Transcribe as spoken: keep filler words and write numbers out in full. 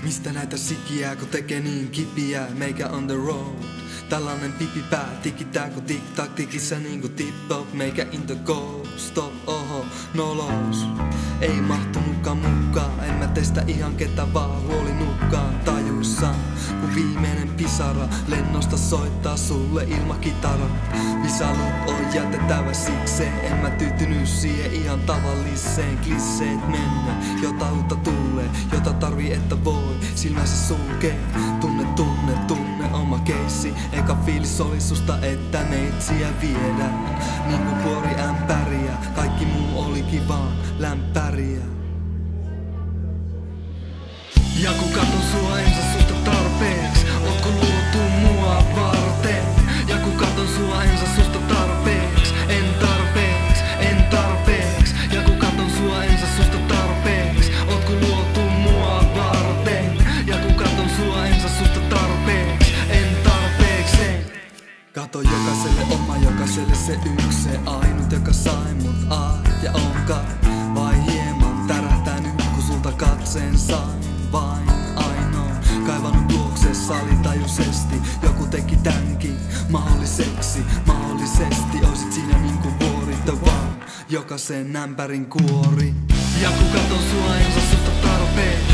Mistä näitä sikiää, kun tekee niin kipiää? Meikä on the road. Tällainen pipipää tikittää kun tik-tak tikissä niinku tip-top. Meikä in the go, stop, oho, nolos. Ei mahtunutkaan mukaan, en mä teistä ihan ketä vaan huoli nukkaan. Tajuissaan, kun viimeinen pisara lennosta soittaa sulle ilma kitara. Visalut on jätettävä sikseen, en mä tyytynyt siihen ihan tavalliseen. Klisseet mennä, jota uutta tulee, jota tarvii että voi silmänsä sulkee. Tunne, tunne, tunne oma keissi. Eka fiilis oli susta, että meitsiä viedään niinku kuori ämpäriä, kaikki muu olikin vaan lämpäriä. Ja kun katon sua en saa susta tarpeeks, ootko luotu mua varten? Ja kun katon sua en saa susta tarpeeks, en tarpeeks, en tarpeeks. Ja kun katon sua en saa susta tarpeeks, ootko luotu mua varten? Ja kun katon sua en saa susta tarpeeks, en tarpeeks, en. Kato jokaiselle oma, jokaiselle se yksi, se ainut joka sai mut a ja onkaan. Vai hieman tärähtänyt kun sulta katseen sain. Vain ainoa kaivannut luokseessa alitajuisesti. Joku teki tämänkin mahdolliseksi. Mahdollisesti oisit siinä niinku vuorittava jokaisen ämpärin kuori. Ja kun katon sua en saa susta tarpeen.